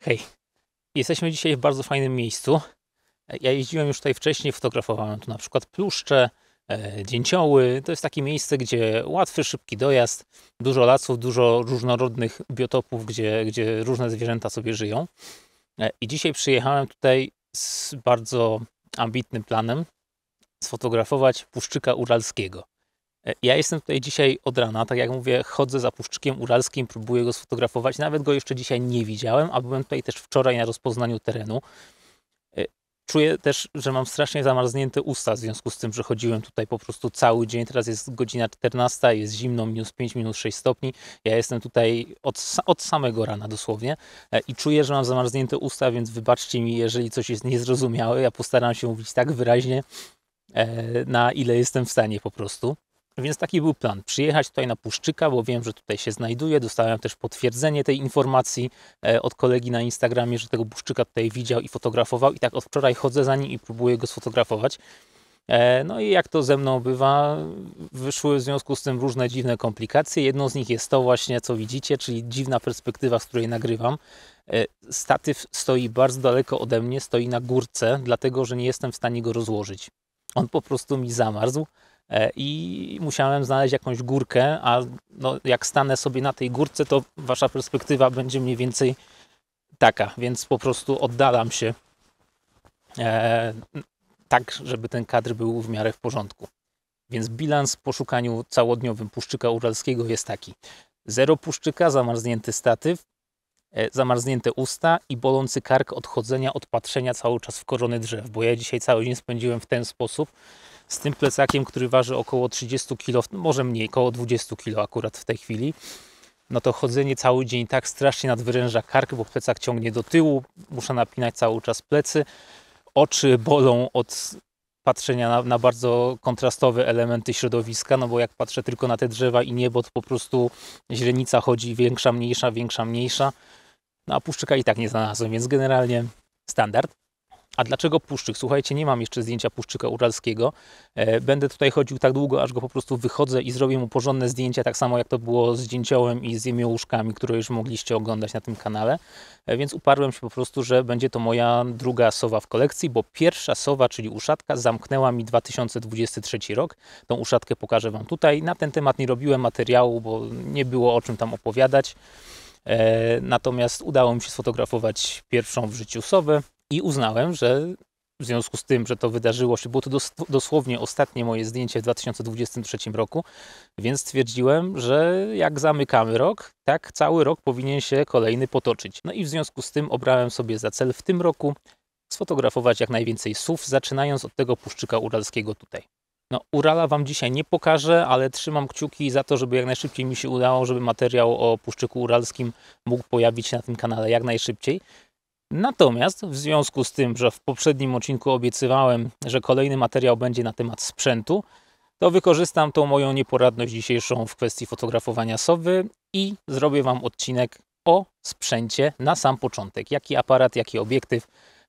Hej, jesteśmy dzisiaj w bardzo fajnym miejscu. Ja jeździłem już tutaj wcześniej, fotografowałem tu na przykład pluszcze, dzięcioły. To jest takie miejsce, gdzie łatwy, szybki dojazd, dużo lasów, dużo różnorodnych biotopów, gdzie różne zwierzęta sobie żyją. I dzisiaj przyjechałem tutaj z bardzo ambitnym planem sfotografować puszczyka uralskiego. Ja jestem tutaj dzisiaj od rana, tak jak mówię, chodzę za puszczykiem uralskim, próbuję go sfotografować. Nawet go jeszcze dzisiaj nie widziałem, a byłem tutaj też wczoraj na rozpoznaniu terenu. Czuję też, że mam strasznie zamarznięte usta w związku z tym, że chodziłem tutaj po prostu cały dzień. Teraz jest godzina 14, jest zimno, -5, -6 stopni. Ja jestem tutaj od samego rana dosłownie i czuję, że mam zamarznięte usta, więc wybaczcie mi, jeżeli coś jest niezrozumiałe. Ja postaram się mówić tak wyraźnie, na ile jestem w stanie po prostu. Więc taki był plan, przyjechać tutaj na Puszczyka, bo wiem, że tutaj się znajduje. Dostałem też potwierdzenie tej informacji od kolegi na Instagramie, że tego Puszczyka tutaj widział i fotografował. I tak od wczoraj chodzę za nim i próbuję go sfotografować. No i jak to ze mną bywa, wyszły w związku z tym różne dziwne komplikacje. Jedną z nich jest to właśnie, co widzicie, czyli dziwna perspektywa, z której nagrywam. Statyw stoi bardzo daleko ode mnie, stoi na górce, dlatego że nie jestem w stanie go rozłożyć. On po prostu mi zamarzł. I musiałem znaleźć jakąś górkę, a no, jak stanę sobie na tej górce, to wasza perspektywa będzie mniej więcej taka, więc po prostu oddalam się tak, żeby ten kadr był w miarę w porządku. Więc bilans po szukaniu całodniowym puszczyka uralskiego jest taki: 0 puszczyka, zamarznięty statyw, zamarznięte usta i bolący kark od chodzenia, od patrzenia cały czas w korony drzew, bo ja dzisiaj cały dzień spędziłem w ten sposób, z tym plecakiem, który waży około 30 kg, może mniej, około 20 kg akurat w tej chwili. No to chodzenie cały dzień tak strasznie nadwyręża kark, bo plecak ciągnie do tyłu, muszę napinać cały czas plecy, oczy bolą od patrzenia na bardzo kontrastowe elementy środowiska, no bo jak patrzę tylko na te drzewa i niebo, to po prostu źrenica chodzi większa, mniejsza, no a puszczyka i tak nie znalazłem, więc generalnie standard. A dlaczego puszczyk? Słuchajcie, nie mam jeszcze zdjęcia puszczyka uralskiego. Będę tutaj chodził tak długo, aż go po prostu wychodzę i zrobię mu porządne zdjęcia, tak samo jak to było z dzięciołem i z jemiołuszkami, które już mogliście oglądać na tym kanale. Więc uparłem się po prostu, że będzie to moja druga sowa w kolekcji, bo pierwsza sowa, czyli uszatka, zamknęła mi 2023 rok. Tą uszatkę pokażę wam tutaj. Na ten temat nie robiłem materiału, bo nie było o czym tam opowiadać. Natomiast udało mi się sfotografować pierwszą w życiu sowę. I uznałem, że w związku z tym, że to wydarzyło się, było to dosłownie ostatnie moje zdjęcie w 2023 roku, więc stwierdziłem, że jak zamykamy rok, tak cały rok powinien się kolejny potoczyć. No i w związku z tym obrałem sobie za cel w tym roku sfotografować jak najwięcej sów, zaczynając od tego puszczyka uralskiego tutaj. No, Urala wam dzisiaj nie pokażę, ale trzymam kciuki za to, żeby jak najszybciej mi się udało, żeby materiał o puszczyku uralskim mógł pojawić się na tym kanale jak najszybciej. Natomiast w związku z tym, że w poprzednim odcinku obiecywałem, że kolejny materiał będzie na temat sprzętu, to wykorzystam tą moją nieporadność dzisiejszą w kwestii fotografowania sowy i zrobię wam odcinek o sprzęcie na sam początek. Jaki aparat, jaki obiektyw,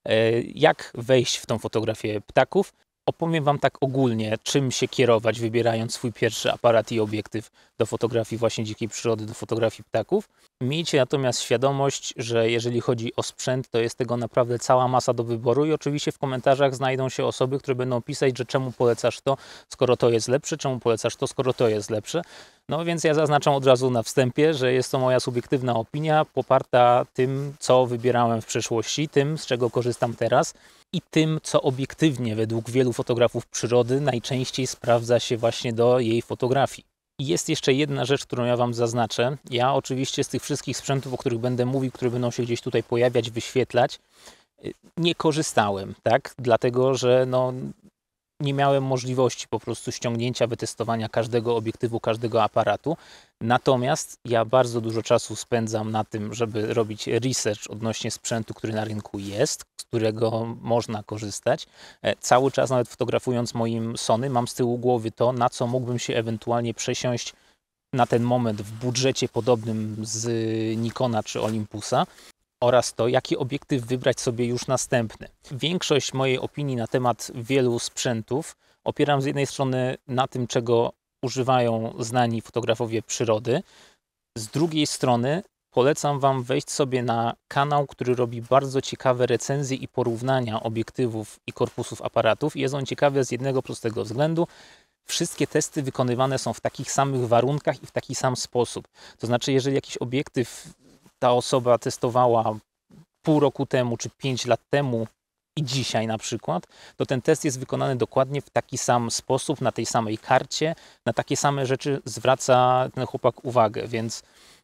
jak wejść w tą fotografię ptaków. Opowiem wam tak ogólnie, czym się kierować, wybierając swój pierwszy aparat i obiektyw do fotografii właśnie dzikiej przyrody, do fotografii ptaków. Miejcie natomiast świadomość, że jeżeli chodzi o sprzęt, to jest tego naprawdę cała masa do wyboru i oczywiście w komentarzach znajdą się osoby, które będą pisać, że czemu polecasz to, skoro to jest lepsze, czemu polecasz to, skoro to jest lepsze. No więc ja zaznaczam od razu na wstępie, że jest to moja subiektywna opinia, poparta tym, co wybierałem w przeszłości, tym, z czego korzystam teraz i tym, co obiektywnie według wielu fotografów przyrody najczęściej sprawdza się właśnie do jej fotografii. I jest jeszcze jedna rzecz, którą ja wam zaznaczę. Ja oczywiście z tych wszystkich sprzętów, o których będę mówił, które będą się gdzieś tutaj pojawiać, wyświetlać, nie korzystałem, tak? Dlatego, że no, nie miałem możliwości po prostu ściągnięcia, wytestowania każdego obiektywu, każdego aparatu. Natomiast ja bardzo dużo czasu spędzam na tym, żeby robić research odnośnie sprzętu, który na rynku jest, z którego można korzystać. Cały czas, nawet fotografując moim Sony, mam z tyłu głowy to, na co mógłbym się ewentualnie przesiąść na ten moment w budżecie podobnym z Nikona czy Olympusa oraz to, jaki obiektyw wybrać sobie już następny. Większość mojej opinii na temat wielu sprzętów opieram z jednej strony na tym, czego używają znani fotografowie przyrody, z drugiej strony polecam Wam wejść sobie na kanał, który robi bardzo ciekawe recenzje i porównania obiektywów i korpusów aparatów. Jest on ciekawy z jednego prostego względu. Wszystkie testy wykonywane są w takich samych warunkach i w taki sam sposób. To znaczy, jeżeli jakiś obiektyw ta osoba testowała pół roku temu czy 5 lat temu i dzisiaj na przykład, to ten test jest wykonany dokładnie w taki sam sposób, na tej samej karcie, na takie same rzeczy zwraca ten chłopak uwagę, więc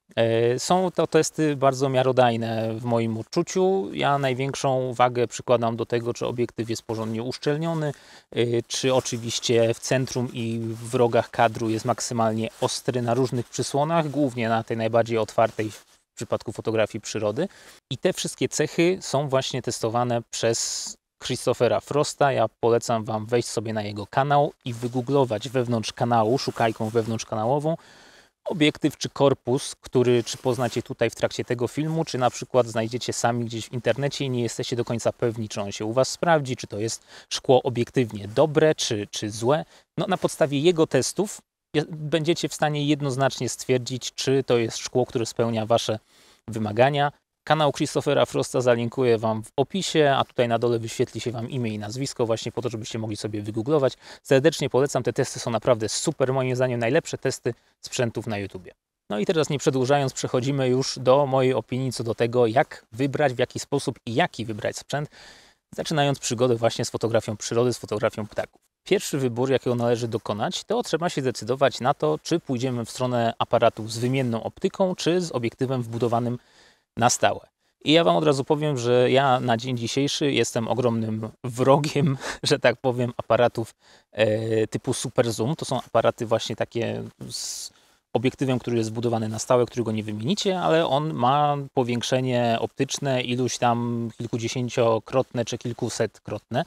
są to testy bardzo miarodajne w moim odczuciu. Ja największą wagę przykładam do tego, czy obiektyw jest porządnie uszczelniony, czy oczywiście w centrum i w rogach kadru jest maksymalnie ostry na różnych przysłonach, głównie na tej najbardziej otwartej w przypadku fotografii przyrody. I te wszystkie cechy są właśnie testowane przez Christophera Frosta. Ja polecam Wam wejść sobie na jego kanał i wygooglować wewnątrz kanału, szukajką wewnątrzkanałową, obiektyw czy korpus, który czy poznacie tutaj w trakcie tego filmu, czy na przykład znajdziecie sami gdzieś w internecie i nie jesteście do końca pewni, czy on się u Was sprawdzi, czy to jest szkło obiektywnie dobre, czy złe. No, na podstawie jego testów będziecie w stanie jednoznacznie stwierdzić, czy to jest szkło, które spełnia Wasze wymagania. Kanał Christophera Frosta zalinkuję Wam w opisie, a tutaj na dole wyświetli się Wam imię i nazwisko właśnie po to, żebyście mogli sobie wygooglować. Serdecznie polecam, te testy są naprawdę super, moim zdaniem najlepsze testy sprzętów na YouTubie. No i teraz nie przedłużając, przechodzimy już do mojej opinii co do tego, jak wybrać, w jaki sposób i jaki wybrać sprzęt, zaczynając przygodę właśnie z fotografią przyrody, z fotografią ptaków. Pierwszy wybór, jakiego należy dokonać, to trzeba się zdecydować na to, czy pójdziemy w stronę aparatów z wymienną optyką, czy z obiektywem wbudowanym na stałe. I ja Wam od razu powiem, że ja na dzień dzisiejszy jestem ogromnym wrogiem, że tak powiem, aparatów typu Super Zoom. To są aparaty właśnie takie z obiektywem, który jest zbudowany na stałe, którego nie wymienicie, ale on ma powiększenie optyczne iluś tam kilkudziesięciokrotne czy kilkusetkrotne.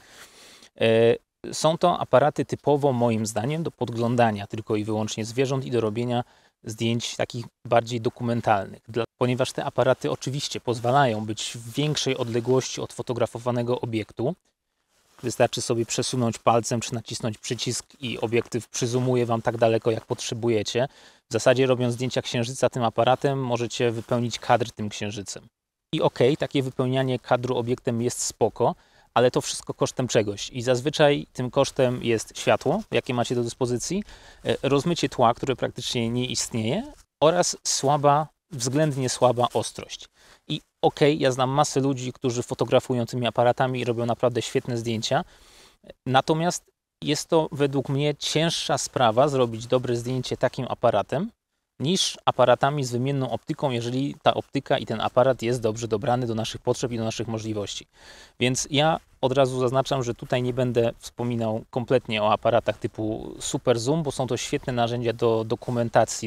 Są to aparaty typowo moim zdaniem do podglądania tylko i wyłącznie zwierząt i do robienia zdjęć takich bardziej dokumentalnych. Ponieważ te aparaty oczywiście pozwalają być w większej odległości od fotografowanego obiektu. Wystarczy sobie przesunąć palcem czy nacisnąć przycisk i obiektyw przyzoomuje Wam tak daleko, jak potrzebujecie. W zasadzie robiąc zdjęcia księżyca tym aparatem możecie wypełnić kadr tym księżycem. I okej, takie wypełnianie kadru obiektem jest spoko, ale to wszystko kosztem czegoś i zazwyczaj tym kosztem jest światło, jakie macie do dyspozycji, rozmycie tła, które praktycznie nie istnieje oraz względnie słaba ostrość. I ja znam masę ludzi, którzy fotografują tymi aparatami i robią naprawdę świetne zdjęcia, natomiast jest to według mnie cięższa sprawa zrobić dobre zdjęcie takim aparatem niż aparatami z wymienną optyką, jeżeli ta optyka i ten aparat jest dobrze dobrany do naszych potrzeb i do naszych możliwości. Więc ja od razu zaznaczam, że tutaj nie będę wspominał kompletnie o aparatach typu Super Zoom, bo są to świetne narzędzia do dokumentacji,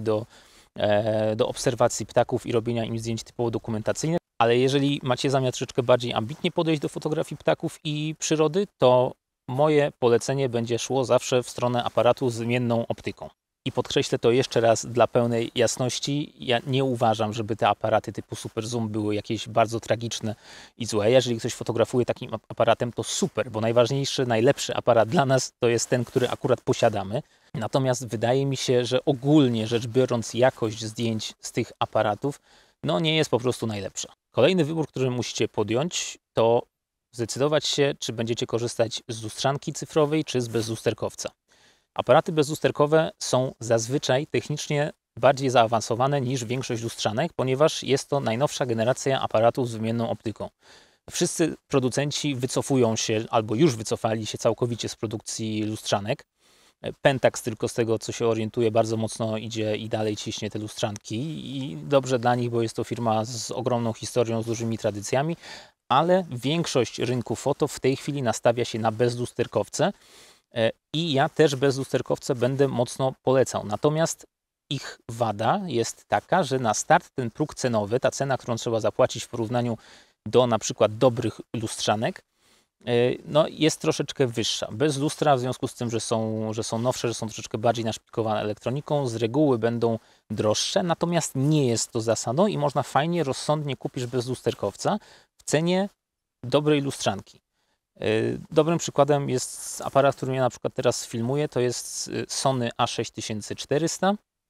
do obserwacji ptaków i robienia im zdjęć typowo dokumentacyjnych. Ale jeżeli macie zamiar troszeczkę bardziej ambitnie podejść do fotografii ptaków i przyrody, to moje polecenie będzie szło zawsze w stronę aparatu z wymienną optyką. I podkreślę to jeszcze raz dla pełnej jasności, ja nie uważam, żeby te aparaty typu Super Zoom były jakieś bardzo tragiczne i złe. Jeżeli ktoś fotografuje takim aparatem, to super, bo najważniejszy, najlepszy aparat dla nas to jest ten, który akurat posiadamy. Natomiast wydaje mi się, że ogólnie rzecz biorąc jakość zdjęć z tych aparatów nie jest po prostu najlepsza. Kolejny wybór, który musicie podjąć, to zdecydować się, czy będziecie korzystać z lustrzanki cyfrowej, czy z bezlusterkowca. Aparaty bezlusterkowe są zazwyczaj technicznie bardziej zaawansowane niż większość lustrzanek, ponieważ jest to najnowsza generacja aparatów z wymienną optyką. Wszyscy producenci wycofują się albo już wycofali się całkowicie z produkcji lustrzanek. Pentax tylko z tego, co się orientuje, bardzo mocno idzie i dalej ciśnie te lustrzanki i dobrze dla nich, bo jest to firma z ogromną historią, z dużymi tradycjami, ale większość rynku foto w tej chwili nastawia się na bezlusterkowce i ja też bezlusterkowce będę mocno polecał. Natomiast ich wada jest taka, że na start ten próg cenowy, ta cena, którą trzeba zapłacić w porównaniu do na przykład dobrych lustrzanek, jest troszeczkę wyższa. Bez lustra, w związku z tym, że są nowsze, że są troszeczkę bardziej naszpikowane elektroniką, z reguły będą droższe, natomiast nie jest to zasadą i można fajnie, rozsądnie kupić bezlusterkowca w cenie dobrej lustrzanki. Dobrym przykładem jest aparat, który ja na przykład teraz filmuję, to jest Sony A6400.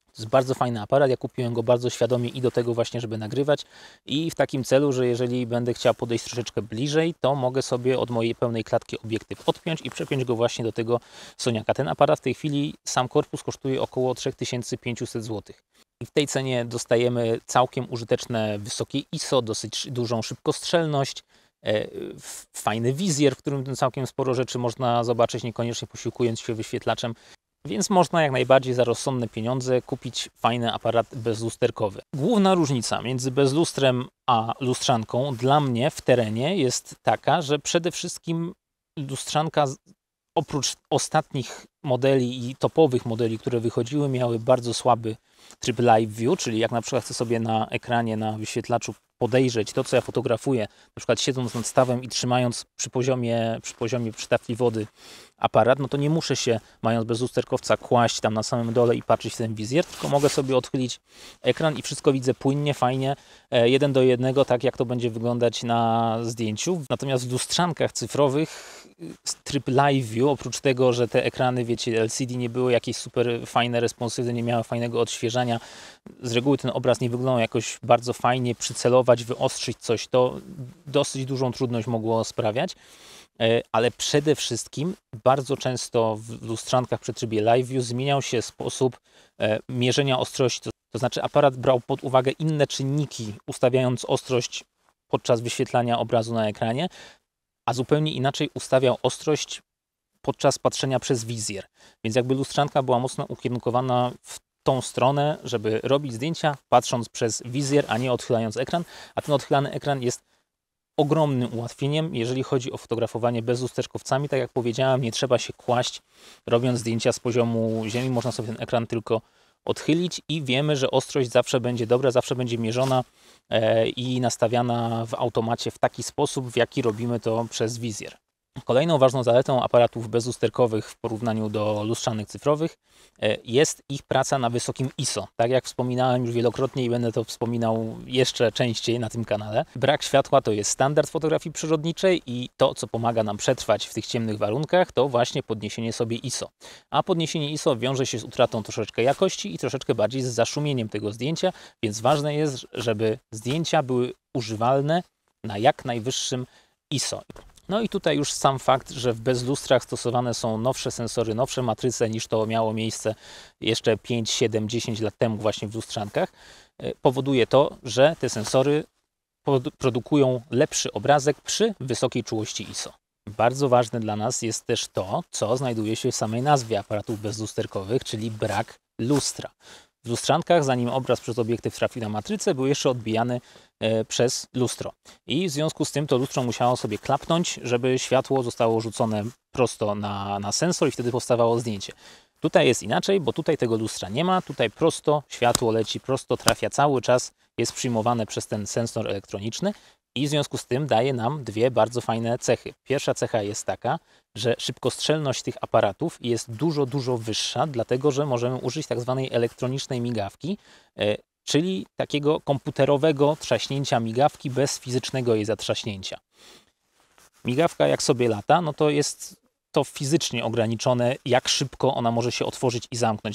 To jest bardzo fajny aparat, ja kupiłem go bardzo świadomie i do tego właśnie, żeby nagrywać i w takim celu, że jeżeli będę chciał podejść troszeczkę bliżej, to mogę sobie od mojej pełnej klatki obiektyw odpiąć i przepiąć go właśnie do tego Soniaka. Ten aparat w tej chwili, sam korpus kosztuje około 3500 zł. I w tej cenie dostajemy całkiem użyteczne wysokie ISO, dosyć dużą szybkostrzelność, fajny wizjer, w którym całkiem sporo rzeczy można zobaczyć, niekoniecznie posiłkując się wyświetlaczem. Więc można jak najbardziej za rozsądne pieniądze kupić fajny aparat bezlusterkowy. Główna różnica między bezlustrem a lustrzanką dla mnie w terenie jest taka, że przede wszystkim lustrzanka oprócz ostatnich modeli i topowych modeli, które wychodziły, miały bardzo słaby tryb live view, czyli jak na przykład chcę sobie na ekranie, na wyświetlaczu podejrzeć to, co ja fotografuję, na przykład siedząc nad stawem i trzymając przy poziomie tafli wody aparat, no to nie muszę się, mając bezlusterkowca, kłaść tam na samym dole i patrzeć w ten wizjer, tylko mogę sobie odchylić ekran i wszystko widzę płynnie, fajnie, 1:1, tak jak to będzie wyglądać na zdjęciu. Natomiast w lustrzankach cyfrowych tryb live view, oprócz tego, że te ekrany, wiecie, LCD nie były jakieś super fajne, responsywne, nie miały fajnego odświeżania, z reguły ten obraz nie wyglądał jakoś bardzo fajnie, przycelować, wyostrzyć coś, to dosyć dużą trudność mogło sprawiać. Ale przede wszystkim bardzo często w lustrzankach przy trybie live view zmieniał się sposób mierzenia ostrości. To znaczy aparat brał pod uwagę inne czynniki, ustawiając ostrość podczas wyświetlania obrazu na ekranie, a zupełnie inaczej ustawiał ostrość podczas patrzenia przez wizjer. Więc jakby lustrzanka była mocno ukierunkowana w tą stronę, żeby robić zdjęcia patrząc przez wizjer, a nie odchylając ekran, a ten odchylany ekran jest ogromnym ułatwieniem, jeżeli chodzi o fotografowanie bezlusterkowcami. Tak jak powiedziałem, nie trzeba się kłaść, robiąc zdjęcia z poziomu ziemi, można sobie ten ekran tylko odchylić i wiemy, że ostrość zawsze będzie dobra, zawsze będzie mierzona i nastawiana w automacie w taki sposób, w jaki robimy to przez wizjer. Kolejną ważną zaletą aparatów bezlusterkowych w porównaniu do lustrzanek cyfrowych jest ich praca na wysokim ISO. Tak jak wspominałem już wielokrotnie i będę to wspominał jeszcze częściej na tym kanale. Brak światła to jest standard fotografii przyrodniczej i to, co pomaga nam przetrwać w tych ciemnych warunkach, to właśnie podniesienie sobie ISO. A podniesienie ISO wiąże się z utratą troszeczkę jakości i troszeczkę bardziej z zaszumieniem tego zdjęcia, więc ważne jest, żeby zdjęcia były używalne na jak najwyższym ISO. No i tutaj już sam fakt, że w bezlustrach stosowane są nowsze sensory, nowsze matryce niż to miało miejsce jeszcze 5, 7, 10 lat temu właśnie w lustrzankach, powoduje to, że te sensory produkują lepszy obrazek przy wysokiej czułości ISO. Bardzo ważne dla nas jest też to, co znajduje się w samej nazwie aparatów bezlusterkowych, czyli brak lustra. W lustrzankach, zanim obraz przez obiektyw trafił na matrycę, był jeszcze odbijany przez lustro. I w związku z tym to lustro musiało sobie klapnąć, żeby światło zostało rzucone prosto na sensor i wtedy powstawało zdjęcie. Tutaj jest inaczej, bo tutaj tego lustra nie ma, tutaj prosto światło leci, prosto trafia cały czas, jest przyjmowane przez ten sensor elektroniczny i w związku z tym daje nam dwie bardzo fajne cechy. Pierwsza cecha jest taka, że szybkostrzelność tych aparatów jest dużo wyższa, dlatego że możemy użyć tak zwanej elektronicznej migawki, czyli takiego komputerowego trzaśnięcia migawki bez fizycznego jej zatrzaśnięcia. Migawka jak sobie lata, no to jest to fizycznie ograniczone, jak szybko ona może się otworzyć i zamknąć,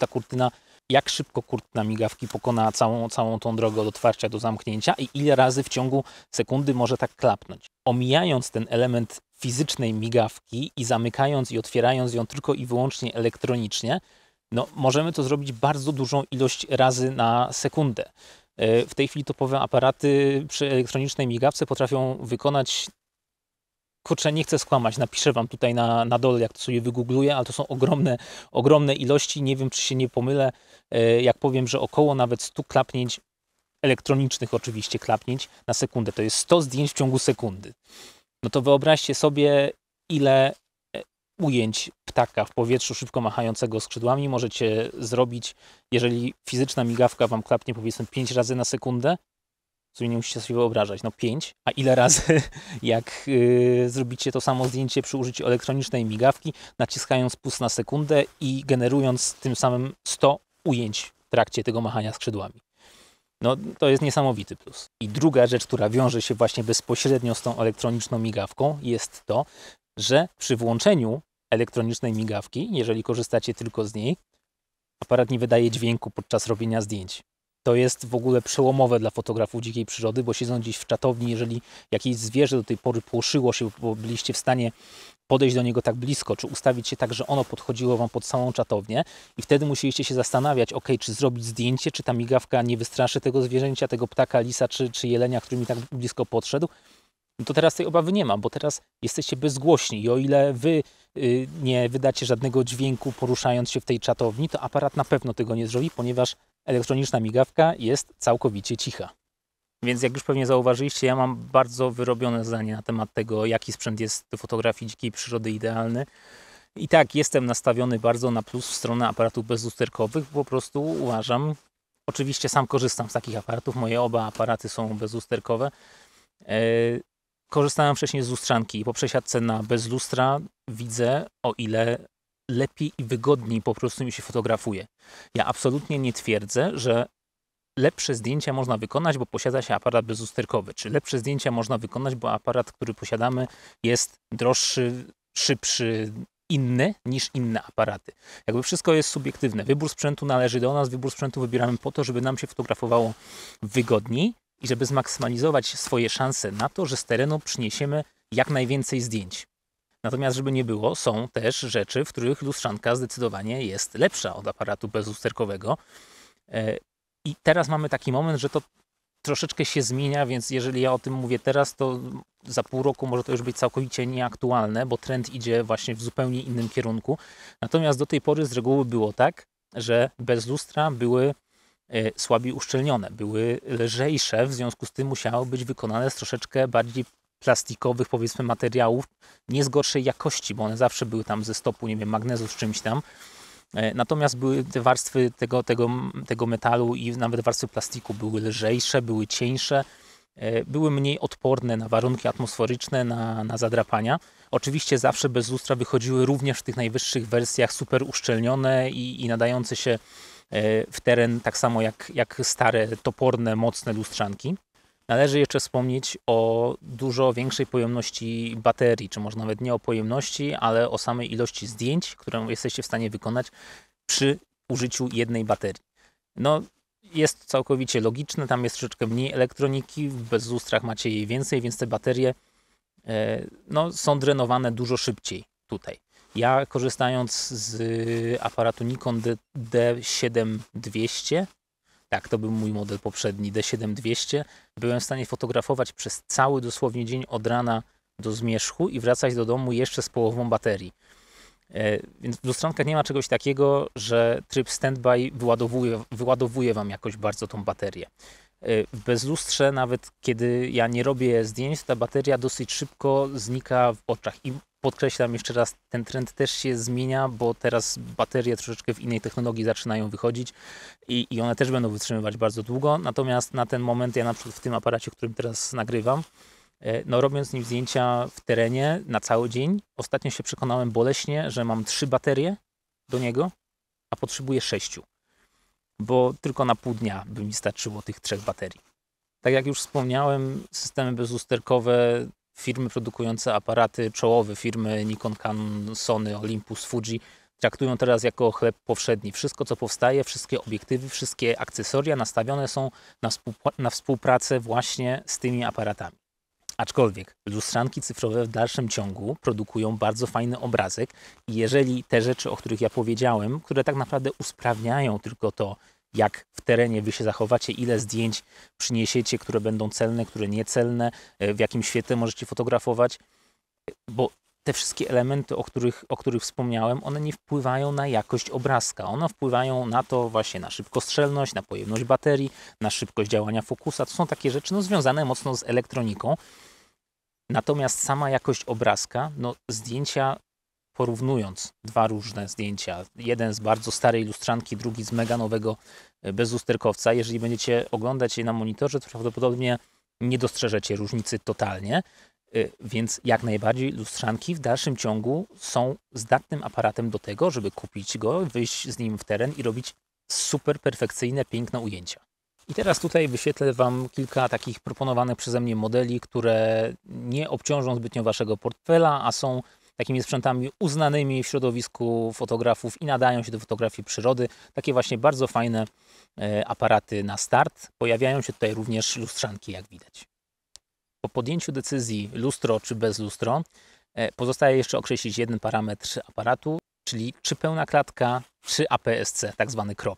jak szybko kurtyna migawki pokona całą tą drogę od otwarcia do zamknięcia i ile razy w ciągu sekundy może tak klapnąć. Omijając ten element fizycznej migawki i zamykając i otwierając ją tylko i wyłącznie elektronicznie, no, możemy to zrobić bardzo dużą ilość razy na sekundę. W tej chwili topowe aparaty przy elektronicznej migawce potrafią wykonać, kurczę, nie chcę skłamać, napiszę Wam tutaj na dole, jak to sobie wygoogluję, ale to są ogromne ilości. Nie wiem, czy się nie pomylę, jak powiem, że około nawet 100 klapnięć, elektronicznych oczywiście klapnięć na sekundę. To jest 100 zdjęć w ciągu sekundy. No to wyobraźcie sobie, ile ujęć ptaka w powietrzu szybko machającego skrzydłami możecie zrobić, jeżeli fizyczna migawka Wam klapnie powiedzmy 5 razy na sekundę. Co nie musicie sobie wyobrażać, no 5, a ile razy jak zrobicie to samo zdjęcie przy użyciu elektronicznej migawki, naciskając spust na sekundę i generując tym samym 100 ujęć w trakcie tego machania skrzydłami. No to jest niesamowity plus. I druga rzecz, która wiąże się właśnie bezpośrednio z tą elektroniczną migawką, jest to, że przy włączeniu elektronicznej migawki, jeżeli korzystacie tylko z niej, Aparat nie wydaje dźwięku podczas robienia zdjęć. To jest w ogóle przełomowe dla fotografów dzikiej przyrody, bo siedząc gdzieś w czatowni, jeżeli jakieś zwierzę do tej pory płoszyło się, bo byliście w stanie podejść do niego tak blisko, czy ustawić się tak, że ono podchodziło wam pod samą czatownię i wtedy musieliście się zastanawiać, ok, czy zrobić zdjęcie, czy ta migawka nie wystraszy tego zwierzęcia, tego ptaka, lisa, czy jelenia, który mi tak blisko podszedł. No to teraz tej obawy nie ma, bo teraz jesteście bezgłośni i o ile wy nie wydacie żadnego dźwięku poruszając się w tej czatowni, to aparat na pewno tego nie zrobi, ponieważ elektroniczna migawka jest całkowicie cicha. Więc jak już pewnie zauważyliście, ja mam bardzo wyrobione zdanie na temat tego, jaki sprzęt jest do fotografii dzikiej przyrody idealny. I tak, jestem nastawiony bardzo na plus w stronę aparatów bezlusterkowych, po prostu uważam, oczywiście sam korzystam z takich aparatów, moje oba aparaty są bezlusterkowe. Korzystałem wcześniej z lustrzanki i po przesiadce na bez lustra widzę, o ile lepiej i wygodniej po prostu mi się fotografuje. Ja absolutnie nie twierdzę, że lepsze zdjęcia można wykonać, bo posiada się aparat bezlusterkowy. Czy lepsze zdjęcia można wykonać, bo aparat, który posiadamy, jest droższy, szybszy, inny niż inne aparaty. Jakby wszystko jest subiektywne. Wybór sprzętu należy do nas, wybór sprzętu wybieramy po to, żeby nam się fotografowało wygodniej i żeby zmaksymalizować swoje szanse na to, że z terenu przyniesiemy jak najwięcej zdjęć. Natomiast żeby nie było, są też rzeczy, w których lustrzanka zdecydowanie jest lepsza od aparatu bezlusterkowego. I teraz mamy taki moment, że to troszeczkę się zmienia, więc jeżeli ja o tym mówię teraz, to za pół roku może to już być całkowicie nieaktualne, bo trend idzie właśnie w zupełnie innym kierunku. Natomiast do tej pory z reguły było tak, że bez lustra były słabiej uszczelnione, były lżejsze, w związku z tym musiały być wykonane z troszeczkę bardziej plastikowych, powiedzmy, materiałów, nie z gorszej jakości, bo one zawsze były tam ze stopu, nie wiem, magnezu z czymś tam. Natomiast były te warstwy tego metalu i nawet warstwy plastiku były lżejsze, były cieńsze, były mniej odporne na warunki atmosferyczne, na zadrapania. Oczywiście zawsze bez lustra wychodziły również w tych najwyższych wersjach super uszczelnione i nadające się w teren tak samo jak stare, toporne, mocne lustrzanki. Należy jeszcze wspomnieć o dużo większej pojemności baterii, czy może nawet nie o pojemności, ale o samej ilości zdjęć, którą jesteście w stanie wykonać przy użyciu jednej baterii. No, jest to całkowicie logiczne, tam jest troszeczkę mniej elektroniki, w bez lustrach macie jej więcej, więc te baterie są drenowane dużo szybciej tutaj. Ja korzystając z aparatu Nikon D7200, tak, to był mój model poprzedni, D7200. Byłem w stanie fotografować przez cały dosłownie dzień od rana do zmierzchu i wracać do domu jeszcze z połową baterii. Więc w lustrankach nie ma czegoś takiego, że tryb standby wyładowuje wam jakoś bardzo tą baterię. W bezlustrze, nawet kiedy ja nie robię zdjęć, ta bateria dosyć szybko znika w oczach. I podkreślam jeszcze raz, ten trend też się zmienia, bo teraz baterie troszeczkę w innej technologii zaczynają wychodzić i one też będą wytrzymywać bardzo długo. Natomiast na ten moment, ja na przykład w tym aparacie, którym teraz nagrywam, robiąc nim zdjęcia w terenie na cały dzień, ostatnio się przekonałem boleśnie, że mam 3 baterie do niego, a potrzebuję 6. Bo tylko na pół dnia by mi starczyło tych 3 baterii. Tak jak już wspomniałem, systemy bezlusterkowe, firmy produkujące aparaty, czołowe firmy Nikon, Canon, Sony, Olympus, Fuji traktują teraz jako chleb powszedni. Wszystko, co powstaje, wszystkie obiektywy, wszystkie akcesoria nastawione są na współpracę właśnie z tymi aparatami. Aczkolwiek lustrzanki cyfrowe w dalszym ciągu produkują bardzo fajny obrazek i jeżeli te rzeczy, o których ja powiedziałem, które tak naprawdę usprawniają tylko to, jak w terenie wy się zachowacie, ile zdjęć przyniesiecie, które będą celne, które niecelne, w jakim świetle możecie fotografować, bo te wszystkie elementy, o których wspomniałem, one nie wpływają na jakość obrazka. One wpływają na to właśnie, na szybkostrzelność, na pojemność baterii, na szybkość działania fokusa. To są takie rzeczy związane mocno z elektroniką. Natomiast sama jakość obrazka, zdjęcia porównując 2 różne zdjęcia, jeden z bardzo starej lustrzanki, drugi z mega nowego bezlusterkowca, jeżeli będziecie oglądać je na monitorze, to prawdopodobnie nie dostrzeżecie różnicy totalnie, więc jak najbardziej lustrzanki w dalszym ciągu są zdatnym aparatem do tego, żeby kupić go, wyjść z nim w teren i robić super perfekcyjne, piękne ujęcia. I teraz tutaj wyświetlę wam kilka takich proponowanych przeze mnie modeli, które nie obciążą zbytnio waszego portfela, a są takimi sprzętami uznanymi w środowisku fotografów i nadają się do fotografii przyrody. Takie właśnie bardzo fajne aparaty na start. Pojawiają się tutaj również lustrzanki, jak widać. Po podjęciu decyzji lustro czy bez lustro, pozostaje jeszcze określić jeden parametr aparatu, czyli czy pełna klatka, czy APS-C, tak zwany crop.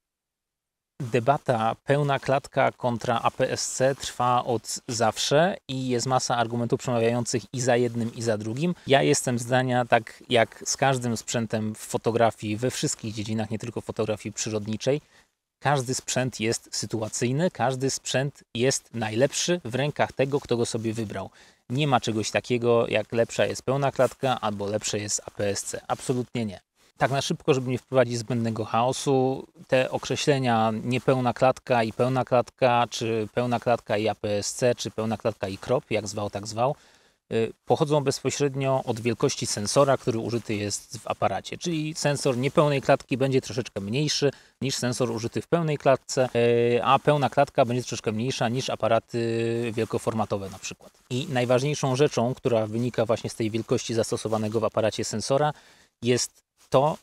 Debata pełna klatka kontra APS-C trwa od zawsze i jest masa argumentów przemawiających i za jednym, i za drugim. Ja jestem zdania, tak jak z każdym sprzętem w fotografii, we wszystkich dziedzinach, nie tylko fotografii przyrodniczej, każdy sprzęt jest sytuacyjny, każdy sprzęt jest najlepszy w rękach tego, kto go sobie wybrał. Nie ma czegoś takiego, jak lepsza jest pełna klatka albo lepsze jest APS-C. Absolutnie nie. Tak na szybko, żeby nie wprowadzić zbędnego chaosu, te określenia niepełna klatka i pełna klatka, czy pełna klatka i APS-C, czy pełna klatka i crop, jak zwał, tak zwał, pochodzą bezpośrednio od wielkości sensora, który użyty jest w aparacie. Czyli sensor niepełnej klatki będzie troszeczkę mniejszy niż sensor użyty w pełnej klatce, a pełna klatka będzie troszeczkę mniejsza niż aparaty wielkoformatowe na przykład. I najważniejszą rzeczą, która wynika właśnie z tej wielkości zastosowanego w aparacie sensora, jest to,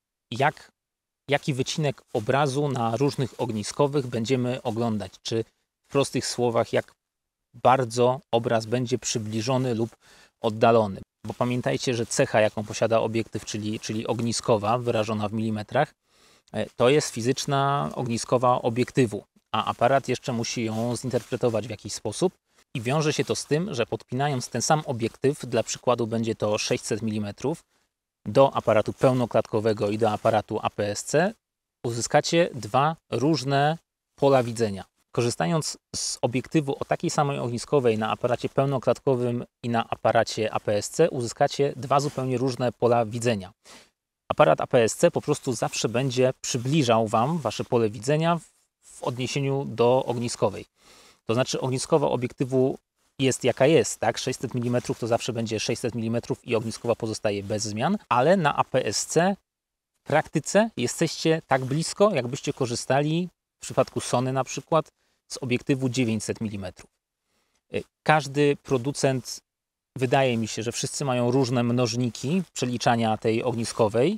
jaki wycinek obrazu na różnych ogniskowych będziemy oglądać. Czy w prostych słowach, jak bardzo obraz będzie przybliżony lub oddalony. Bo pamiętajcie, że cecha, jaką posiada obiektyw, czyli ogniskowa, wyrażona w milimetrach, to jest fizyczna ogniskowa obiektywu, a aparat jeszcze musi ją zinterpretować w jakiś sposób i wiąże się to z tym, że podpinając ten sam obiektyw, dla przykładu będzie to 600 mm, do aparatu pełnoklatkowego i do aparatu APS-C, uzyskacie dwa różne pola widzenia. Korzystając z obiektywu o takiej samej ogniskowej na aparacie pełnoklatkowym i na aparacie APS-C uzyskacie dwa zupełnie różne pola widzenia. Aparat APS-C po prostu zawsze będzie przybliżał Wam Wasze pole widzenia w odniesieniu do ogniskowej. To znaczy ogniskowa obiektywu jest jaka jest, tak? 600 mm to zawsze będzie 600 mm i ogniskowa pozostaje bez zmian, ale na APS-C w praktyce jesteście tak blisko, jakbyście korzystali w przypadku Sony na przykład z obiektywu 900 mm. Każdy producent, wydaje mi się, że wszyscy mają różne mnożniki przeliczania tej ogniskowej.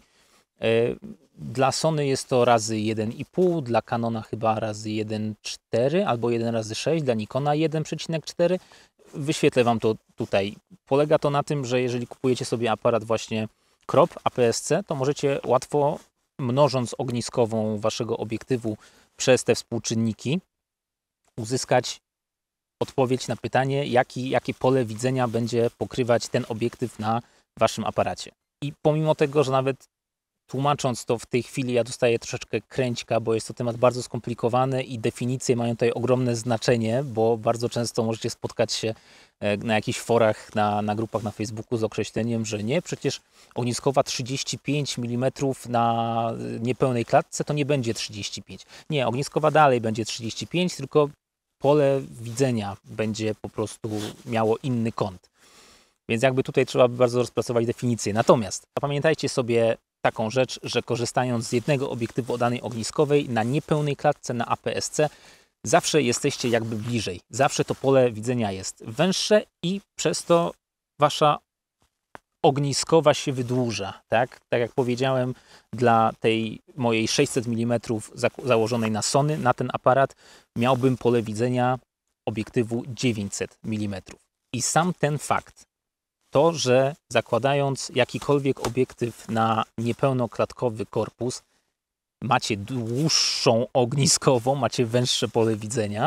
Dla Sony jest to razy 1,5, dla Canona chyba razy 1,4 albo 1 razy 6, dla Nikona 1,4. Wyświetlę Wam to tutaj. Polega to na tym, że jeżeli kupujecie sobie aparat właśnie crop APS-C, to możecie łatwo, mnożąc ogniskową Waszego obiektywu przez te współczynniki, uzyskać odpowiedź na pytanie, jakie pole widzenia będzie pokrywać ten obiektyw na Waszym aparacie. I pomimo tego, że nawet tłumacząc to w tej chwili ja dostaję troszeczkę kręćka, bo jest to temat bardzo skomplikowany i definicje mają tutaj ogromne znaczenie, bo bardzo często możecie spotkać się na jakichś forach, na grupach na Facebooku z określeniem, że nie, przecież ogniskowa 35 mm na niepełnej klatce to nie będzie 35. Nie, ogniskowa dalej będzie 35, tylko pole widzenia będzie po prostu miało inny kąt. Więc jakby tutaj trzeba by bardzo rozpracować definicję. Natomiast pamiętajcie sobie taką rzecz, że korzystając z jednego obiektywu o danej ogniskowej na niepełnej klatce na APS-C zawsze jesteście jakby bliżej. Zawsze to pole widzenia jest węższe i przez to Wasza ogniskowa się wydłuża. Tak jak powiedziałem, dla tej mojej 600 mm założonej na Sony, na ten aparat miałbym pole widzenia obiektywu 900 mm. I sam ten fakt, to, że zakładając jakikolwiek obiektyw na niepełnoklatkowy korpus, macie dłuższą ogniskową, macie węższe pole widzenia,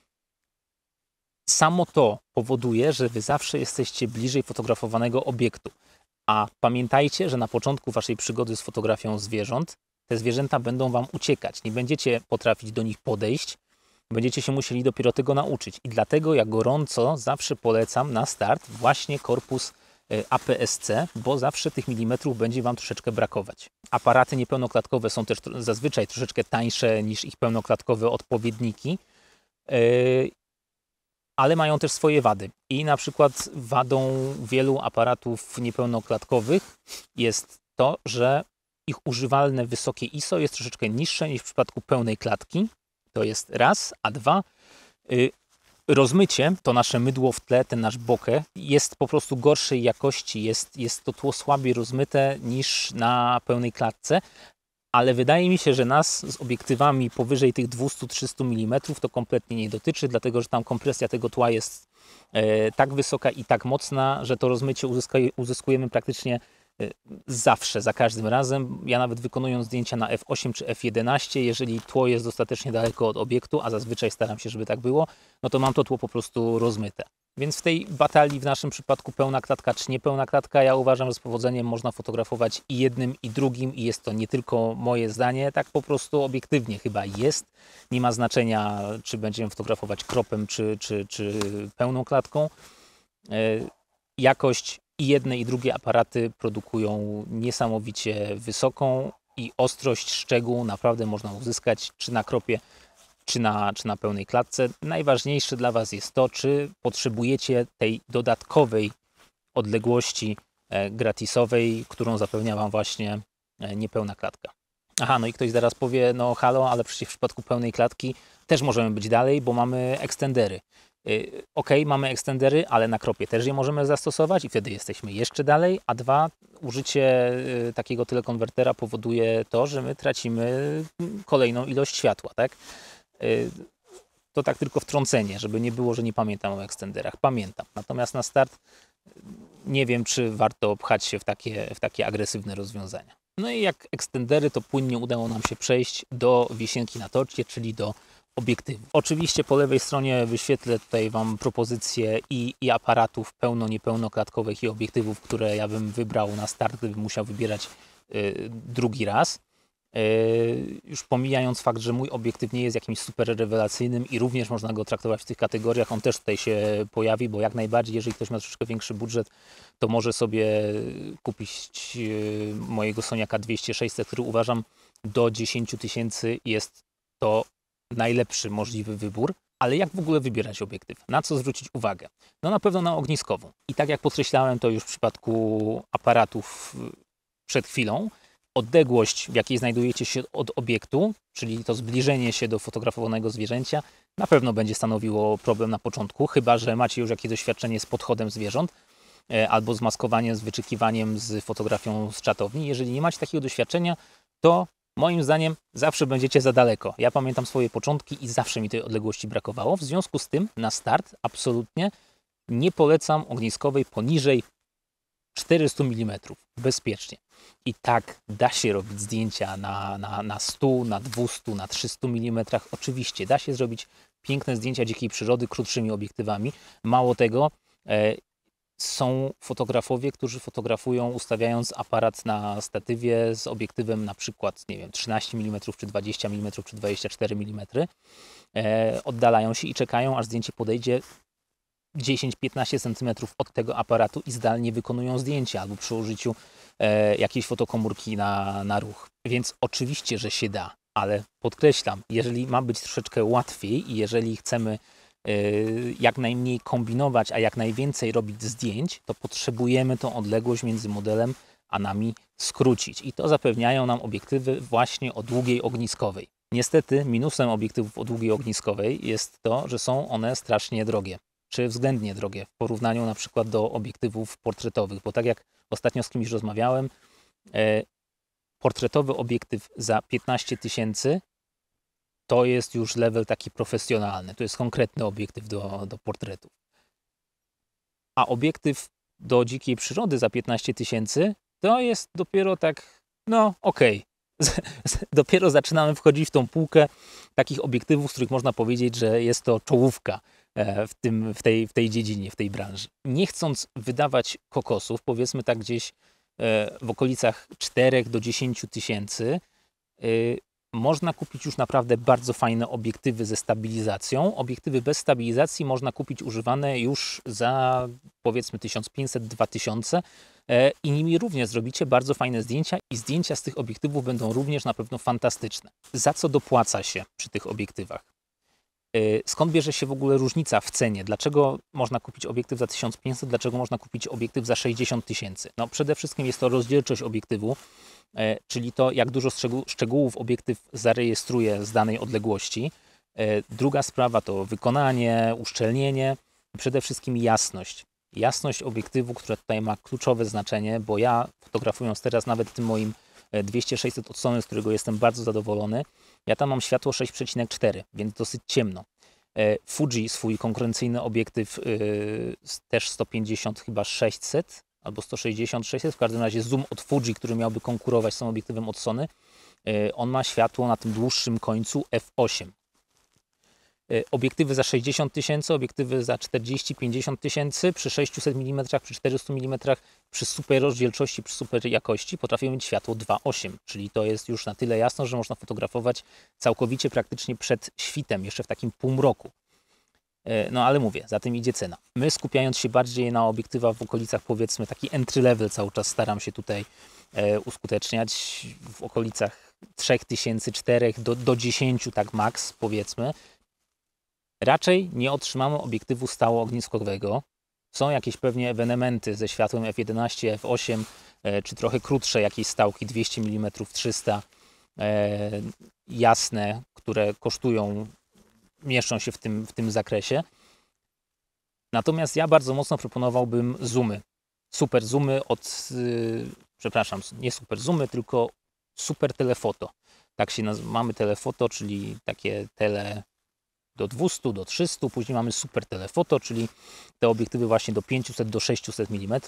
samo to powoduje, że Wy zawsze jesteście bliżej fotografowanego obiektu. A pamiętajcie, że na początku Waszej przygody z fotografią zwierząt te zwierzęta będą Wam uciekać. Nie będziecie potrafić do nich podejść, będziecie się musieli dopiero tego nauczyć. I dlatego ja gorąco zawsze polecam na start właśnie korpus APS-C, bo zawsze tych milimetrów będzie Wam troszeczkę brakować. Aparaty niepełnoklatkowe są też zazwyczaj troszeczkę tańsze niż ich pełnoklatkowe odpowiedniki, ale mają też swoje wady. I na przykład wadą wielu aparatów niepełnoklatkowych jest to, że ich używalne wysokie ISO jest troszeczkę niższe niż w przypadku pełnej klatki. To jest raz, a dwa, Rozmycie, to nasze mydło w tle, ten nasz bokeh, jest po prostu gorszej jakości, jest to tło słabiej rozmyte niż na pełnej klatce, ale wydaje mi się, że nas z obiektywami powyżej tych 200-300 mm to kompletnie nie dotyczy, dlatego że tam kompresja tego tła jest tak wysoka i tak mocna, że to rozmycie uzyskujemy praktycznie zawsze, za każdym razem. Ja nawet wykonując zdjęcia na f8 czy f11, jeżeli tło jest dostatecznie daleko od obiektu, a zazwyczaj staram się, żeby tak było, no to mam to tło po prostu rozmyte. Więc w tej batalii w naszym przypadku pełna klatka czy niepełna klatka, ja uważam, że z powodzeniem można fotografować i jednym i drugim i jest to nie tylko moje zdanie, tak po prostu obiektywnie chyba jest. Nie ma znaczenia, czy będziemy fotografować kropem czy pełną klatką. Jakość i jedne i drugie aparaty produkują niesamowicie wysoką i ostrość szczegółu naprawdę można uzyskać czy na kropie, czy na pełnej klatce. Najważniejsze dla Was jest to, czy potrzebujecie tej dodatkowej odległości gratisowej, którą zapewnia Wam właśnie niepełna klatka. Aha, no i ktoś zaraz powie, no halo, ale przecież w przypadku pełnej klatki też możemy być dalej, bo mamy ekstendery. Ok, mamy ekstendery, ale na kropie też je możemy zastosować i wtedy jesteśmy jeszcze dalej, a dwa, użycie takiego telekonwertera powoduje to, że my tracimy kolejną ilość światła, tak? To tak tylko wtrącenie, żeby nie było, że nie pamiętam o ekstenderach. Pamiętam. Natomiast na start nie wiem, czy warto pchać się w takie agresywne rozwiązania. No i jak ekstendery, to płynnie udało nam się przejść do wisienki na torcie, czyli do obiektywu. Oczywiście po lewej stronie wyświetlę tutaj Wam propozycje i aparatów pełno-niepełnoklatkowych i obiektywów, które ja bym wybrał na start, gdybym musiał wybierać drugi raz. Już pomijając fakt, że mój obiektyw nie jest jakimś super rewelacyjnym i również można go traktować w tych kategoriach, on też tutaj się pojawi, bo jak najbardziej, jeżeli ktoś ma troszeczkę większy budżet, to może sobie kupić mojego Soniaka 200-600, który uważam do 10 000 jest to najlepszy możliwy wybór. Ale jak w ogóle wybierać obiektyw? Na co zwrócić uwagę? No na pewno na ogniskową. I tak jak podkreślałem to już w przypadku aparatów przed chwilą, odległość, w jakiej znajdujecie się od obiektu, czyli to zbliżenie się do fotografowanego zwierzęcia, na pewno będzie stanowiło problem na początku, chyba że macie już jakieś doświadczenie z podchodem zwierząt albo z maskowaniem, z wyczekiwaniem, z fotografią z czatowni. Jeżeli nie macie takiego doświadczenia, to moim zdaniem zawsze będziecie za daleko. Ja pamiętam swoje początki i zawsze mi tej odległości brakowało. W związku z tym na start absolutnie nie polecam ogniskowej poniżej 400 mm. Bezpiecznie. I tak da się robić zdjęcia na 100, na 200, na 300 mm. Oczywiście da się zrobić piękne zdjęcia dzikiej przyrody krótszymi obiektywami. Mało tego, są fotografowie, którzy fotografują ustawiając aparat na statywie z obiektywem na przykład, nie wiem, 13 mm, czy 20 mm, czy 24 mm. Oddalają się i czekają, aż zdjęcie podejdzie 10-15 cm od tego aparatu i zdalnie wykonują zdjęcia albo przy użyciu jakiejś fotokomórki na ruch. Więc oczywiście, że się da, ale podkreślam, jeżeli ma być troszeczkę łatwiej i jeżeli chcemy jak najmniej kombinować, a jak najwięcej robić zdjęć, to potrzebujemy tą odległość między modelem a nami skrócić. I to zapewniają nam obiektywy właśnie o długiej ogniskowej. Niestety minusem obiektywów o długiej ogniskowej jest to, że są one strasznie drogie, czy względnie drogie w porównaniu na przykład do obiektywów portretowych, bo tak jak ostatnio z kimś rozmawiałem, portretowy obiektyw za 15 000 to jest już level taki profesjonalny, to jest konkretny obiektyw do portretów. A obiektyw do dzikiej przyrody za 15 000 to jest dopiero tak, no okej. Dopiero zaczynamy wchodzić w tą półkę takich obiektywów, z których można powiedzieć, że jest to czołówka w tej dziedzinie, w tej branży. Nie chcąc wydawać kokosów, powiedzmy tak gdzieś w okolicach 4 do 10 000, można kupić już naprawdę bardzo fajne obiektywy ze stabilizacją. Obiektywy bez stabilizacji można kupić używane już za powiedzmy 1500-2000 i nimi również zrobicie bardzo fajne zdjęcia i zdjęcia z tych obiektywów będą również na pewno fantastyczne. Za co dopłaca się przy tych obiektywach? Skąd bierze się w ogóle różnica w cenie? Dlaczego można kupić obiektyw za 1500, dlaczego można kupić obiektyw za 60 000? No przede wszystkim jest to rozdzielczość obiektywu, czyli to, jak dużo szczegółów obiektyw zarejestruje z danej odległości. Druga sprawa to wykonanie, uszczelnienie i przede wszystkim jasność. Jasność obiektywu, która tutaj ma kluczowe znaczenie, bo ja fotografując teraz nawet tym moim 200-600 Odsony, z którego jestem bardzo zadowolony, ja tam mam światło 6,4, więc dosyć ciemno. Fuji swój konkurencyjny obiektyw też 150 chyba 600 albo 160 600, w każdym razie zoom od Fuji, który miałby konkurować z tym obiektywem od Sony, on ma światło na tym dłuższym końcu f8. Obiektywy za 60 tysięcy, obiektywy za 40-50 tysięcy przy 600 mm, przy 400 mm, przy super rozdzielczości, przy super jakości potrafią mieć światło 2,8, czyli to jest już na tyle jasno, że można fotografować całkowicie praktycznie przed świtem, jeszcze w takim półmroku. No ale mówię, za tym idzie cena. My skupiając się bardziej na obiektywach w okolicach powiedzmy taki entry level cały czas staram się tutaj uskuteczniać w okolicach 3000, 4 do 10 tak max powiedzmy. Raczej nie otrzymamy obiektywu stałoogniskowego. Są jakieś pewnie ewenementy ze światłem f11, f8, czy trochę krótsze jakieś stałki 200 mm, 300 jasne, które kosztują, mieszczą się w tym zakresie. Natomiast ja bardzo mocno proponowałbym zoomy. Super zoomy od, przepraszam, nie super zoomy, tylko super telefoto. Tak się nazywa. Mamy telefoto, czyli takie tele do 200, do 300, później mamy super telefoto, czyli te obiektywy właśnie do 500, do 600 mm.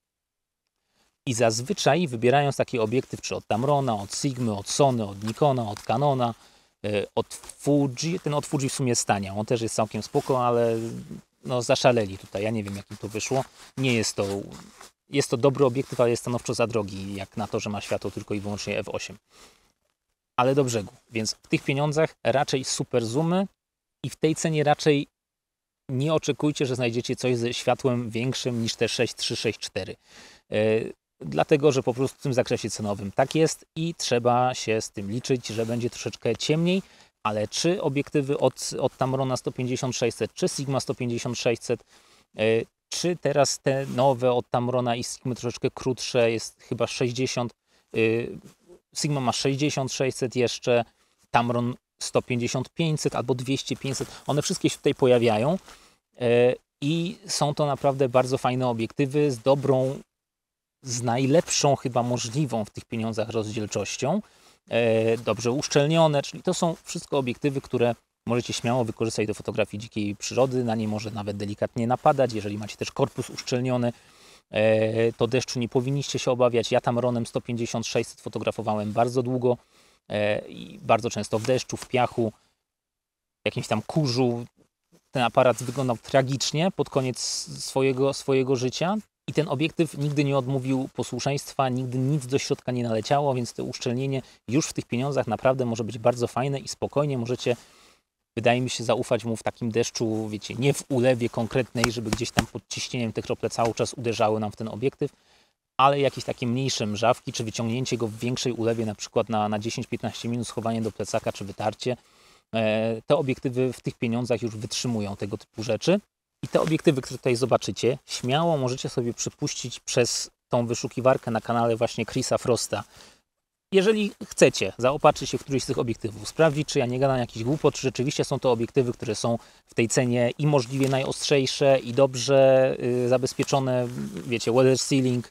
I zazwyczaj wybierając taki obiektyw, czy od Tamrona, od Sigmy, od Sony, od Nikona, od Canona, od Fuji, ten od Fuji w sumie jest tania, on też jest całkiem spoko, ale no zaszaleli tutaj, ja nie wiem jak im to wyszło. Nie jest to, jest to dobry obiektyw, ale jest stanowczo za drogi, jak na to, że ma światło tylko i wyłącznie f8. Ale do brzegu, więc w tych pieniądzach raczej super zoomy i w tej cenie raczej nie oczekujcie, że znajdziecie coś ze światłem większym niż te 6,3, 6,4. Dlatego, że po prostu w tym zakresie cenowym tak jest i trzeba się z tym liczyć, że będzie troszeczkę ciemniej, ale czy obiektywy od Tamrona 150-600, czy Sigma 150-600, czy teraz te nowe od Tamrona i Sigmy troszeczkę krótsze, jest chyba 60, Sigma ma 60-600 jeszcze, Tamron 150-500 albo 200-500, one wszystkie się tutaj pojawiają i są to naprawdę bardzo fajne obiektywy z dobrą, z najlepszą chyba możliwą w tych pieniądzach rozdzielczością, dobrze uszczelnione, czyli to są wszystko obiektywy, które możecie śmiało wykorzystać do fotografii dzikiej przyrody, na nie może nawet delikatnie napadać, jeżeli macie też korpus uszczelniony, to deszczu nie powinniście się obawiać. Ja Tamronem 150-600 fotografowałem bardzo długo i bardzo często w deszczu, w piachu, w jakimś tam kurzu. Ten aparat wyglądał tragicznie pod koniec swojego życia i ten obiektyw nigdy nie odmówił posłuszeństwa, nigdy nic do środka nie naleciało, więc to uszczelnienie już w tych pieniądzach naprawdę może być bardzo fajne i spokojnie możecie, wydaje mi się, zaufać mu w takim deszczu, wiecie, nie w ulewie konkretnej, żeby gdzieś tam pod ciśnieniem te krople cały czas uderzały nam w ten obiektyw, ale jakieś takie mniejsze mrzawki, czy wyciągnięcie go w większej ulewie, na przykład na 10-15 minut, schowanie do plecaka, czy wytarcie. Te obiektywy w tych pieniądzach już wytrzymują tego typu rzeczy. I te obiektywy, które tutaj zobaczycie, śmiało możecie sobie przepuścić przez tą wyszukiwarkę na kanale właśnie Chrisa Frosta. Jeżeli chcecie zaopatrzyć się w któryś z tych obiektywów, sprawdzić, czy ja nie gadam jakiś głupot, czy rzeczywiście są to obiektywy, które są w tej cenie i możliwie najostrzejsze, i dobrze zabezpieczone, wiecie, weather sealing,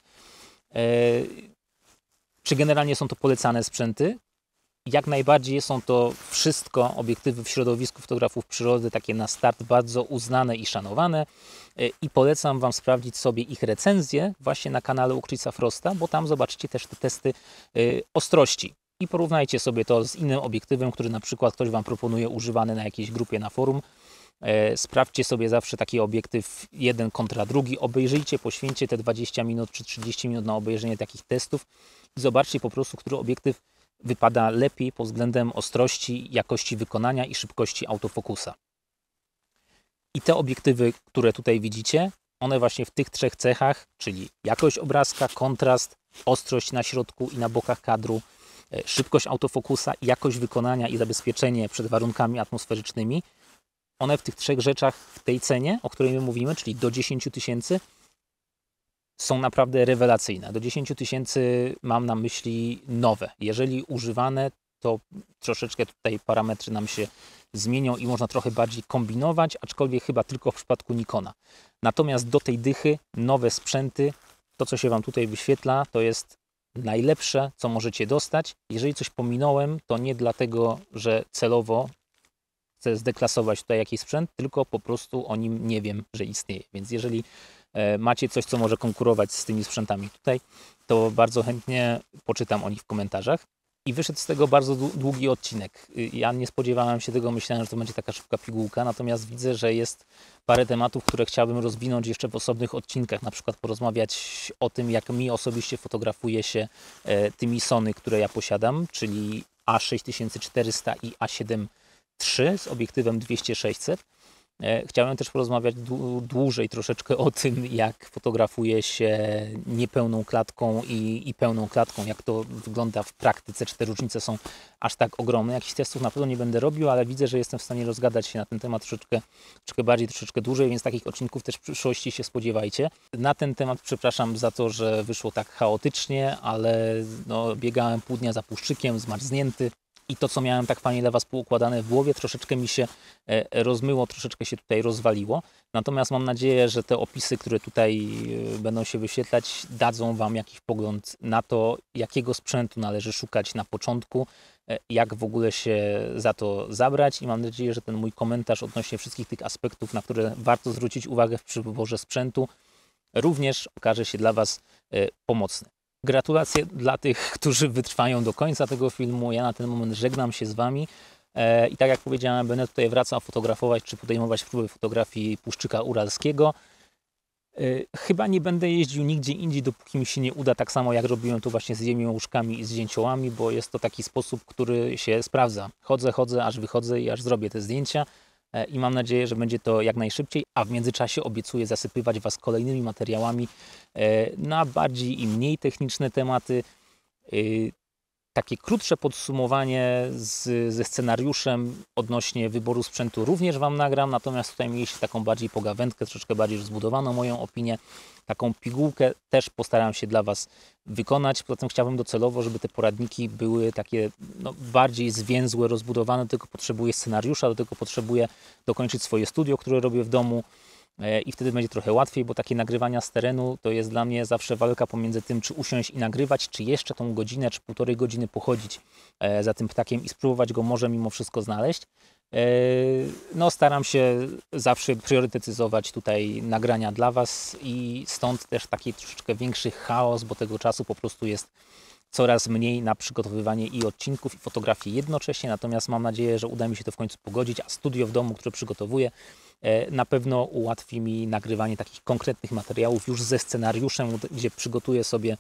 czy generalnie są to polecane sprzęty. Jak najbardziej są to wszystko obiektywy w środowisku fotografów przyrody, takie na start bardzo uznane i szanowane i polecam Wam sprawdzić sobie ich recenzje właśnie na kanale u Chrisa Frosta, bo tam zobaczycie też te testy ostrości i porównajcie sobie to z innym obiektywem, który na przykład ktoś Wam proponuje używany na jakiejś grupie na forum. Sprawdźcie sobie zawsze taki obiektyw jeden kontra drugi, obejrzyjcie, poświęćcie te 20 minut czy 30 minut na obejrzenie takich testów i zobaczcie po prostu, który obiektyw wypada lepiej pod względem ostrości, jakości wykonania i szybkości autofokusa. I te obiektywy, które tutaj widzicie, one właśnie w tych trzech cechach, czyli jakość obrazka, kontrast, ostrość na środku i na bokach kadru, szybkość autofokusa, jakość wykonania i zabezpieczenie przed warunkami atmosferycznymi, one w tych trzech rzeczach w tej cenie, o której my mówimy, czyli do 10 tysięcy, są naprawdę rewelacyjne. Do 10 tysięcy mam na myśli nowe. Jeżeli używane, to troszeczkę tutaj parametry nam się zmienią i można trochę bardziej kombinować, aczkolwiek chyba tylko w przypadku Nikona. Natomiast do tej dychy nowe sprzęty, to co się Wam tutaj wyświetla, to jest najlepsze, co możecie dostać. Jeżeli coś pominąłem, to nie dlatego, że celowo chcę zdeklasować tutaj jakiś sprzęt, tylko po prostu o nim nie wiem, że istnieje. Więc jeżeli macie coś, co może konkurować z tymi sprzętami tutaj, to bardzo chętnie poczytam o nich w komentarzach. I wyszedł z tego bardzo długi odcinek. Ja nie spodziewałem się tego, myślałem, że to będzie taka szybka pigułka, natomiast widzę, że jest parę tematów, które chciałbym rozwinąć jeszcze w osobnych odcinkach, na przykład porozmawiać o tym, jak mi osobiście fotografuje się tymi Sony, które ja posiadam, czyli A6400 i A7 III z obiektywem 200-600. Chciałem też porozmawiać dłużej troszeczkę o tym, jak fotografuje się niepełną klatką i pełną klatką, jak to wygląda w praktyce, czy te różnice są aż tak ogromne. Jakichś testów na pewno nie będę robił, ale widzę, że jestem w stanie rozgadać się na ten temat troszeczkę bardziej, troszeczkę dłużej, więc takich odcinków też w przyszłości się spodziewajcie. Na ten temat przepraszam za to, że wyszło tak chaotycznie, ale no, biegałem pół dnia za puszczykiem, zmarznięty. I to, co miałem tak fajnie dla Was poukładane w głowie, troszeczkę mi się rozmyło, troszeczkę się tutaj rozwaliło. Natomiast mam nadzieję, że te opisy, które tutaj będą się wyświetlać, dadzą Wam jakiś pogląd na to, jakiego sprzętu należy szukać na początku, jak w ogóle się za to zabrać. I mam nadzieję, że ten mój komentarz odnośnie wszystkich tych aspektów, na które warto zwrócić uwagę przy wyborze sprzętu, również okaże się dla Was pomocny. Gratulacje dla tych, którzy wytrwają do końca tego filmu. Ja na ten moment żegnam się z Wami i tak jak powiedziałem, będę tutaj wracał fotografować czy podejmować próby fotografii Puszczyka Uralskiego. Chyba nie będę jeździł nigdzie indziej, dopóki mi się nie uda, tak samo jak robiłem to właśnie z ziemiążkami i zdjęciołami, bo jest to taki sposób, który się sprawdza. Chodzę, aż wychodzę i aż zrobię te zdjęcia. I mam nadzieję, że będzie to jak najszybciej, a w międzyczasie obiecuję zasypywać Was kolejnymi materiałami na bardziej i mniej techniczne tematy. Takie krótsze podsumowanie ze scenariuszem odnośnie wyboru sprzętu również Wam nagram, natomiast tutaj mieliście taką bardziej pogawędkę, troszeczkę bardziej rozbudowaną moją opinię. Taką pigułkę też postaram się dla Was wykonać, poza tym chciałbym docelowo, żeby te poradniki były takie no, bardziej zwięzłe, rozbudowane, do tego potrzebuję scenariusza, do tego potrzebuję dokończyć swoje studio, które robię w domu. I wtedy będzie trochę łatwiej, bo takie nagrywania z terenu to jest dla mnie zawsze walka pomiędzy tym, czy usiąść i nagrywać, czy jeszcze tą godzinę, czy półtorej godziny pochodzić za tym ptakiem i spróbować go może mimo wszystko znaleźć. No staram się zawsze priorytetyzować tutaj nagrania dla Was i stąd też taki troszeczkę większy chaos, bo tego czasu po prostu jest coraz mniej na przygotowywanie i odcinków, i fotografii jednocześnie, natomiast mam nadzieję, że uda mi się to w końcu pogodzić, a studio w domu, które przygotowuję, na pewno ułatwi mi nagrywanie takich konkretnych materiałów już ze scenariuszem, gdzie przygotuję sobie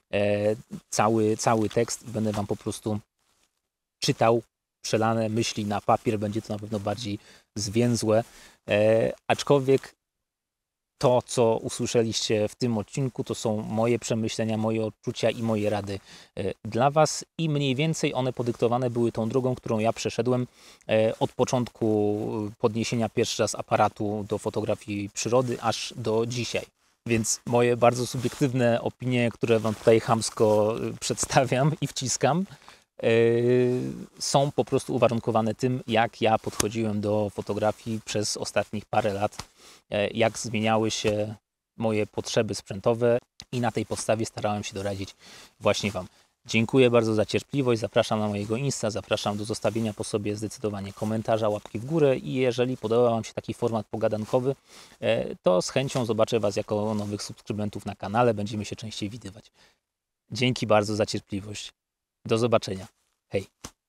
cały tekst i będę Wam po prostu czytał przelane myśli na papier. Będzie to na pewno bardziej zwięzłe, aczkolwiek to, co usłyszeliście w tym odcinku, to są moje przemyślenia, moje odczucia i moje rady dla Was i mniej więcej one podyktowane były tą drogą, którą ja przeszedłem od początku podniesienia pierwszy raz aparatu do fotografii przyrody aż do dzisiaj. Więc moje bardzo subiektywne opinie, które Wam tutaj chamsko przedstawiam i wciskam, są po prostu uwarunkowane tym, jak ja podchodziłem do fotografii przez ostatnich parę lat, jak zmieniały się moje potrzeby sprzętowe i na tej podstawie starałem się doradzić właśnie Wam. Dziękuję bardzo za cierpliwość, zapraszam na mojego Insta, zapraszam do zostawienia po sobie zdecydowanie komentarza, łapki w górę i jeżeli podoba Wam się taki format pogadankowy, to z chęcią zobaczę Was jako nowych subskrybentów na kanale, będziemy się częściej widywać. Dzięki bardzo za cierpliwość. Do zobaczenia. Hej.